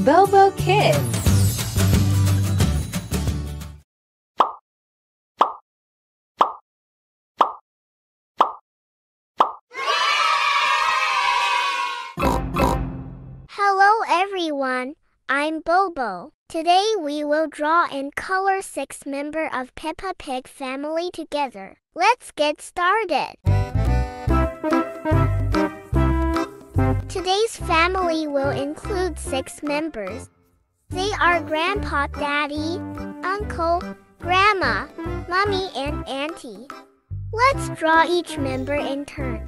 Bobo Kids. Hello everyone, I'm Bobo. Today we will draw and color 6 members of Peppa Pig family together. Let's get started. Today's family will include 6 members. They are Grandpa, Daddy, Uncle, Grandma, Mommy, and Auntie. Let's draw each member in turn.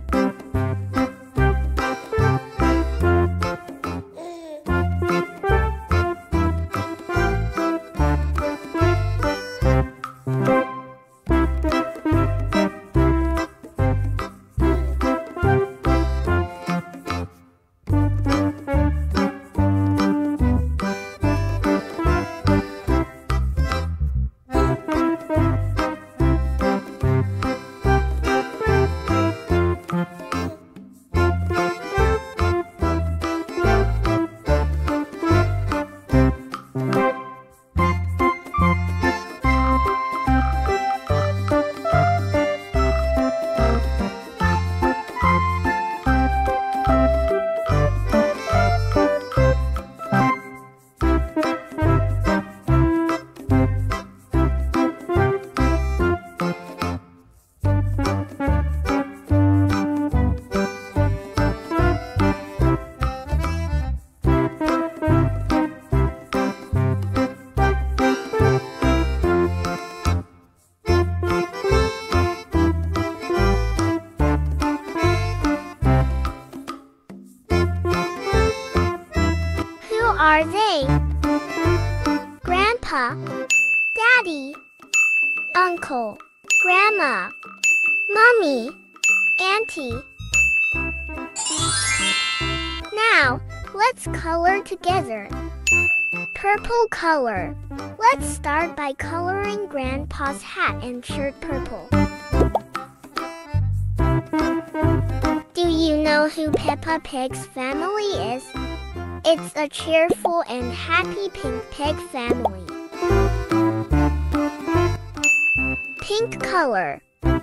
Are they? Grandpa, Daddy, Uncle, Grandma, Mommy, Auntie. Now, let's color together. Purple color. Let's start by coloring Grandpa's hat and shirt purple. Do you know who Peppa Pig's family is? It's a cheerful and happy pink pig family. Pink color.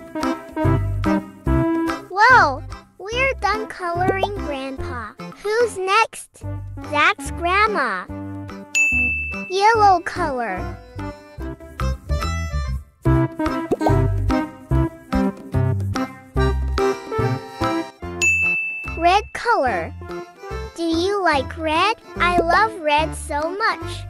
Whoa! We're done coloring Grandpa. Who's next? That's Grandma. Yellow color. Red color. Do you like red? I love red so much.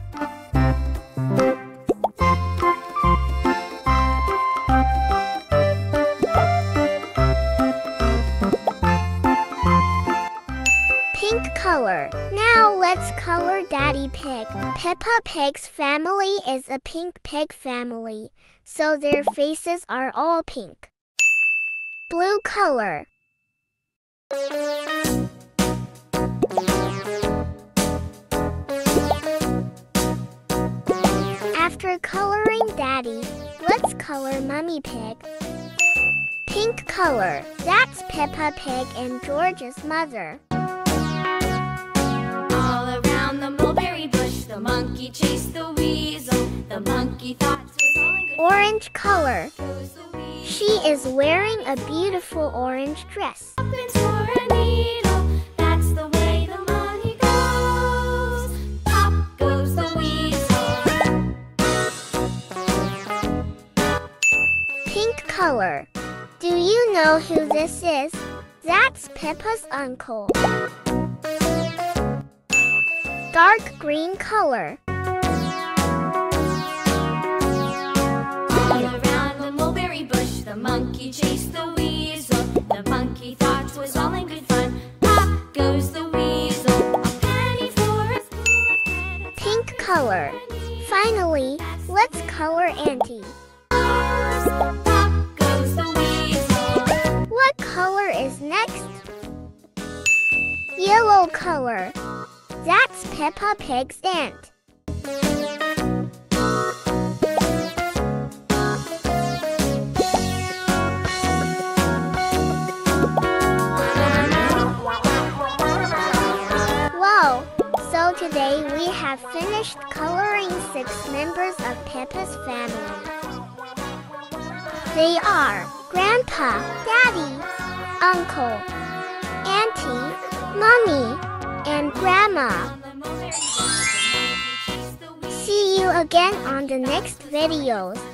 Pink color. Now let's color Daddy Pig. Peppa Pig's family is a pink pig family, so their faces are all pink. Blue color. After coloring Daddy, let's color Mummy Pig. Pink color. That's Peppa Pig and George's mother. All around the mulberry bush, the monkey chased the weasel. The monkey thought it was all in good fun. Orange color. Goes the weasel. She is wearing a beautiful orange dress. Up and for a needle. That's the way the money goes. Pop goes the weasel. Pink color. Do you know who this is? That's Peppa's uncle. Dark green color. All around the mulberry bush, the monkey chased the weasel. The monkey thought it was all in good fun. Pop goes the weasel. A penny for a spoon of bread. Pink color. Finally, let's color Auntie. Pop goes the weasel. What color is next? Yellow color. That's Peppa Pig's aunt. Whoa, so So today we have finished coloring 6 members of Peppa's family. They are Grandpa, Daddy, Uncle, Auntie, Mommy, and Grandma. See you again on the next videos.